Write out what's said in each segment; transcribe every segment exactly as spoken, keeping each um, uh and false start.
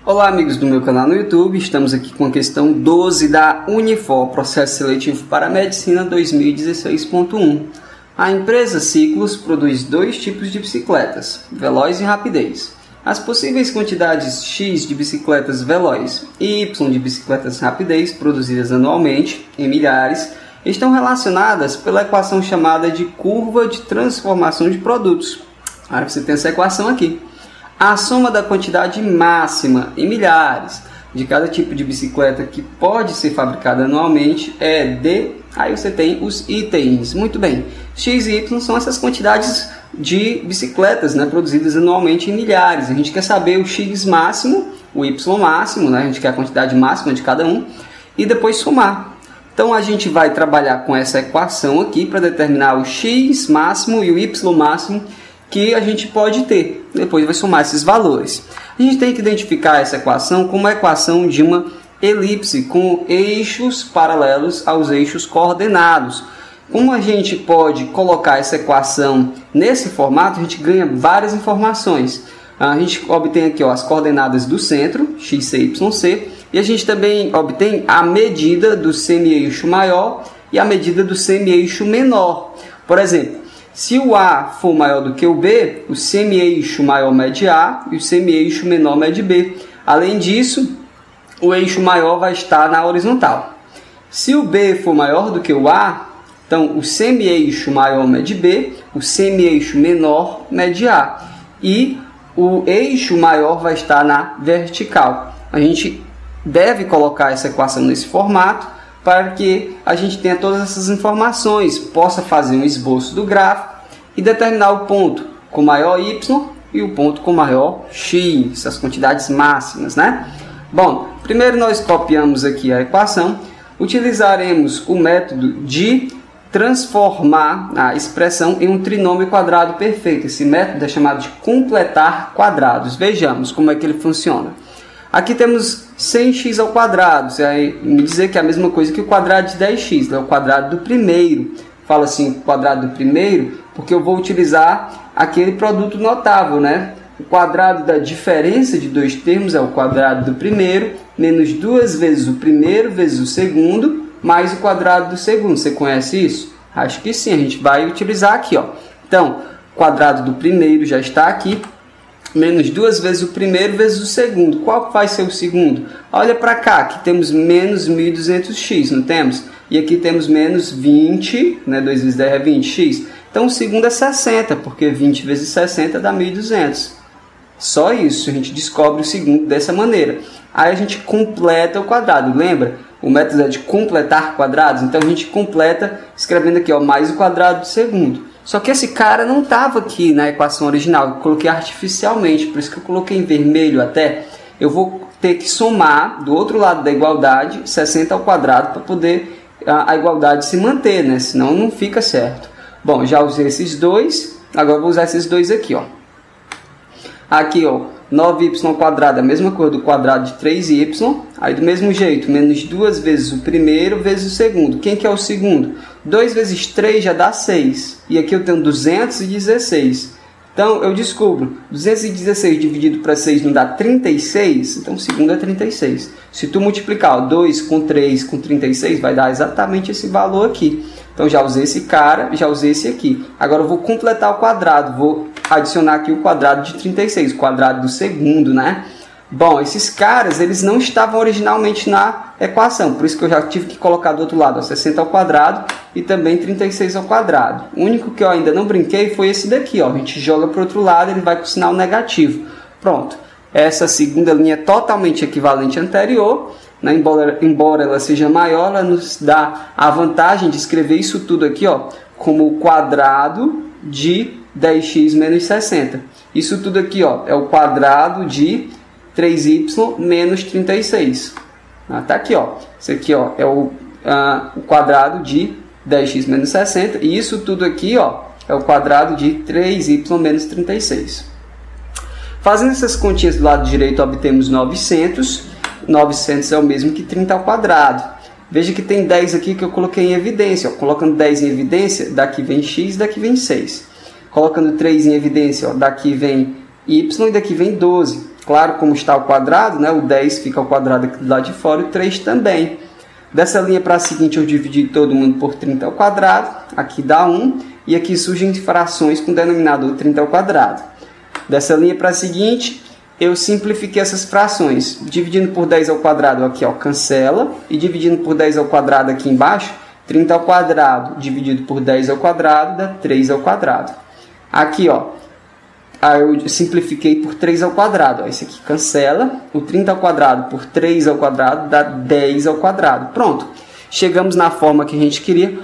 Olá amigos do meu canal no YouTube, estamos aqui com a questão doze da Unifor, processo seletivo para medicina dois mil e dezesseis ponto um. A empresa Ciclos produz dois tipos de bicicletas, veloz e rapidez. As possíveis quantidades X de bicicletas veloz e Y de bicicletas rapidez produzidas anualmente, em milhares, estão relacionadas pela equação chamada de curva de transformação de produtos. Aí você tem essa equação aqui. A soma da quantidade máxima em milhares de cada tipo de bicicleta que pode ser fabricada anualmente é D. Aí você tem os itens. Muito bem. X e Y são essas quantidades de bicicletas, né, produzidas anualmente em milhares. A gente quer saber o X máximo, o Y máximo, né, a gente quer a quantidade máxima de cada um e depois somar. Então a gente vai trabalhar com essa equação aqui para determinar o X máximo e o Y máximo que a gente pode ter. Depois vai somar esses valores. A gente tem que identificar essa equação como a equação de uma elipse com eixos paralelos aos eixos coordenados. Como a gente pode colocar essa equação nesse formato, a gente ganha várias informações. A gente obtém aqui ó, as coordenadas do centro, x, c, y, c, e a gente também obtém a medida do semi-eixo maior e a medida do semi-eixo menor. Por exemplo, se o A for maior do que o B, o semi-eixo maior mede A e o semi-eixo menor mede B. Além disso, o eixo maior vai estar na horizontal. Se o B for maior do que o A, então o semi-eixo maior mede B, o semi-eixo menor mede A. E o eixo maior vai estar na vertical. A gente deve colocar essa equação nesse formato, para que a gente tenha todas essas informações, possa fazer um esboço do gráfico e determinar o ponto com maior Y e o ponto com maior X, essas quantidades máximas, né? Bom, primeiro nós copiamos aqui a equação, utilizaremos o método de transformar a expressão em um trinômio quadrado perfeito. Esse método é chamado de completar quadrados. Vejamos como é que ele funciona. Aqui temos cem x ao quadrado, você vai me dizer que é a mesma coisa que o quadrado de dez x, é o quadrado do primeiro. Fala assim, quadrado do primeiro, porque eu vou utilizar aquele produto notável, né? O quadrado da diferença de dois termos é o quadrado do primeiro, menos duas vezes o primeiro vezes o segundo, mais o quadrado do segundo. Você conhece isso? Acho que sim, a gente vai utilizar aqui, ó. Então, o quadrado do primeiro já está aqui, menos duas vezes o primeiro vezes o segundo. Qual vai ser o segundo? Olha para cá, aqui temos menos mil e duzentos x, não temos? E aqui temos menos vinte, né? dois vezes dez é vinte x. Então o segundo é sessenta, porque vinte vezes sessenta dá mil e duzentos. Só isso, a gente descobre o segundo dessa maneira. Aí a gente completa o quadrado, lembra? O método é de completar quadrados, então a gente completa escrevendo aqui ó, mais o quadrado do segundo. Só que esse cara não estava aqui na equação original, eu coloquei artificialmente, por isso que eu coloquei em vermelho até. Eu vou ter que somar do outro lado da igualdade sessenta ao quadrado para poder a, a igualdade se manter, né? Senão não fica certo. Bom, já usei esses dois, agora vou usar esses dois aqui, ó. Aqui, ó, nove y ao quadrado, a mesma coisa do quadrado de três y. Aí do mesmo jeito, menos duas vezes o primeiro vezes o segundo. Quem que é o segundo? dois vezes três já dá seis. E aqui eu tenho duzentos e dezesseis. Então eu descubro, duzentos e dezesseis dividido para seis não dá trinta e seis? Então o segundo é trinta e seis. Se tu multiplicar ó, dois com três com trinta e seis, vai dar exatamente esse valor aqui. Então já usei esse cara, já usei esse aqui. Agora eu vou completar o quadrado, vou adicionar aqui o quadrado de trinta e seis, o quadrado do segundo, né? Bom, esses caras, eles não estavam originalmente na equação, por isso que eu já tive que colocar do outro lado, ó, sessenta ao quadrado e também trinta e seis ao quadrado. O único que eu ainda não brinquei foi esse daqui, ó. A gente joga para o outro lado, ele vai com sinal negativo. Pronto, essa segunda linha é totalmente equivalente à anterior, né? embora, embora ela seja maior, ela nos dá a vantagem de escrever isso tudo aqui ó, como o quadrado de dez x menos sessenta. Isso tudo aqui ó, é o quadrado de três y menos trinta e seis. Ah, tá aqui, ó. Isso aqui, ó, é o, ah, o quadrado de dez x menos sessenta. E isso tudo aqui, ó, é o quadrado de três y menos trinta e seis. Fazendo essas continhas do lado direito, obtemos novecentos. novecentos é o mesmo que trinta ao quadrado. Veja que tem dez aqui que eu coloquei em evidência. Ó. Colocando dez em evidência, daqui vem x, daqui vem seis. Colocando três em evidência, ó, daqui vem y e daqui vem doze. Claro, como está ao quadrado, né? O dez fica ao quadrado aqui do lado de fora e o três também. Dessa linha para a seguinte, eu dividi todo mundo por trinta ao quadrado. Aqui dá um. E aqui surgem frações com denominador trinta ao quadrado. Dessa linha para a seguinte, eu simplifiquei essas frações. Dividindo por dez ao quadrado aqui, ó, cancela. E dividindo por dez ao quadrado aqui embaixo, trinta ao quadrado dividido por dez ao quadrado dá três ao quadrado. Aqui, ó, eu simplifiquei por três ao quadrado. Ó, esse aqui cancela. O trinta ao quadrado por três ao quadrado dá dez ao quadrado. Pronto. Chegamos na forma que a gente queria.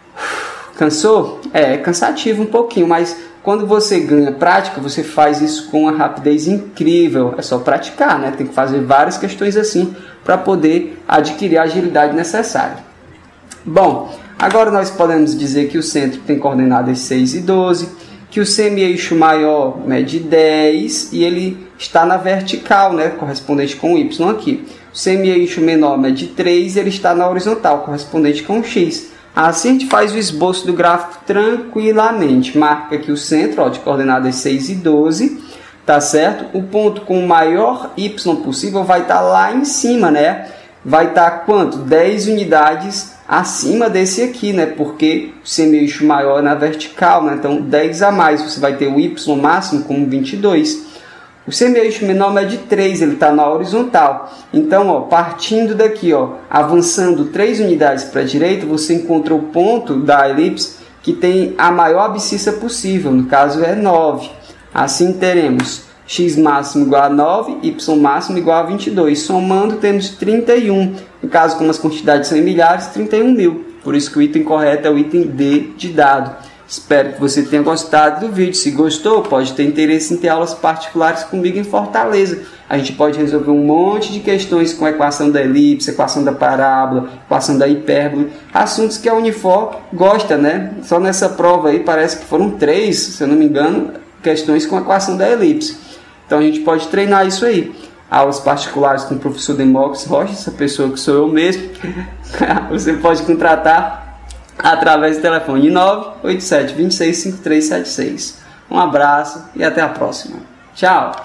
Cansou? É, é cansativo um pouquinho, mas quando você ganha prática, você faz isso com uma rapidez incrível. É só praticar, né? Tem que fazer várias questões assim para poder adquirir a agilidade necessária. Bom, agora nós podemos dizer que o centro tem coordenadas seis e doze, que o semi-eixo maior mede dez e ele está na vertical, né? Correspondente com o Y aqui. O semi-eixo menor mede três e ele está na horizontal, correspondente com o X. Assim a gente faz o esboço do gráfico tranquilamente. Marca aqui o centro, ó, de coordenadas seis e doze, tá certo? O ponto com o maior Y possível vai estar lá em cima, né? Vai estar quanto? dez unidades acima desse aqui, né? Porque o semi-eixo maior é na vertical, né? Então dez a mais, você vai ter o Y máximo como vinte e dois. O semi-eixo menor mede três, ele está na horizontal. Então, ó, partindo daqui, ó, avançando três unidades para a direita, você encontra o ponto da elipse que tem a maior abscissa possível, no caso é nove. Assim teremos x máximo igual a nove, y máximo igual a vinte e dois. Somando, temos trinta e um. No caso, como as quantidades são em milhares, trinta e um mil. Por isso que o item correto é o item D de dado. Espero que você tenha gostado do vídeo. Se gostou, pode ter interesse em ter aulas particulares comigo em Fortaleza. A gente pode resolver um monte de questões com a equação da elipse, equação da parábola, equação da hipérbole. Assuntos que a Unifor gosta, né? Só nessa prova aí parece que foram três, se eu não me engano, questões com a equação da elipse. Então a gente pode treinar isso aí. Aulas particulares com o professor Demócrito Rocha, essa pessoa que sou eu mesmo. Você pode contratar através do telefone nove oito sete, dois seis, cinco três sete seis. Um abraço e até a próxima. Tchau!